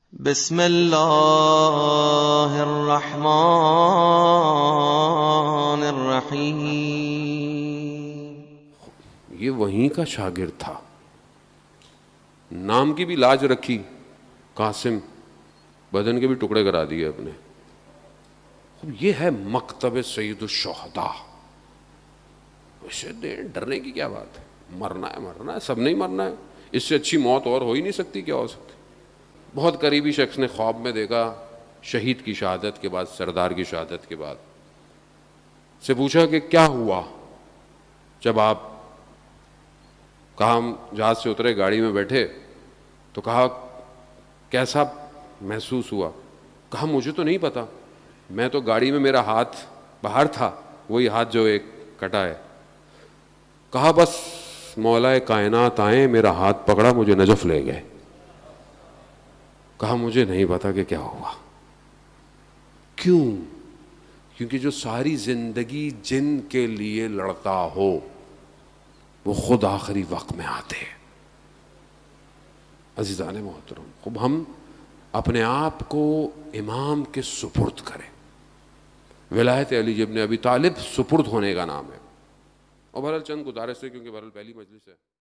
بسم اللہ الرحمن الرحیم. یہ وہیں کا شاگرد تھا، نام کی بھی لاج رکھی، قاسم، بدن کے بھی ٹکڑے کرا دیے اپنے. یہ ہے مکتب سید الشہداء. اسے ڈرنے کی کیا بات ہے؟ مرنا ہے مرنا ہے، سب نہیں مرنا ہے. اس سے اچھی موت اور ہو ہی نہیں سکتی. کیا ہو سکتی؟ بہت قریبی شخص نے خواب میں دیکھا، شہید کی شہادت کے بعد، سردار کی شہادت کے بعد سے پوچھا کہ کیا ہوا جب آپ، کہا ہم جہاز سے اترے، گاڑی میں بیٹھے تو کہا کیسا محسوس ہوا؟ کہا مجھے تو نہیں پتا، میں تو گاڑی میں، میرا ہاتھ باہر تھا، وہی ہاتھ جو ایک کٹا ہے. کہا بس مولا کائنات آئے، میرا ہاتھ پکڑا، مجھے نجف لے گئے. کہا مجھے نہیں پتا کہ کیا ہوا. کیوں؟ کیونکہ جو ساری زندگی جن کے لیے لڑتا ہو وہ خود آخری وقت میں آتے ہیں. عزیزان محترم، خب ہم اپنے آپ کو امام کے سپرد کریں. ولایت علی ابن ابی طالب سپرد ہونے کا نام ہے. اور بہرحال چند گزارش ہے، کیونکہ بہرحال پہلی مجلس ہے.